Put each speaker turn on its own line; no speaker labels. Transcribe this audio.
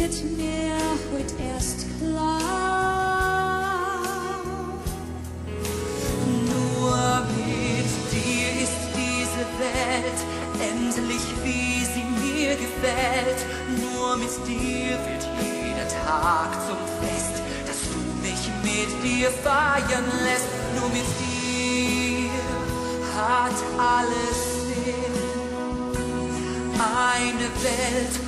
wird mir heute erst klar.
Nur mit dir ist diese Welt endlich, wie sie mir gefällt. Nur mit dir wird jeder Tag zum Fest, dass du mich mit dir feiern lässt. Nur mit dir hat alles Sinn. Eine Welt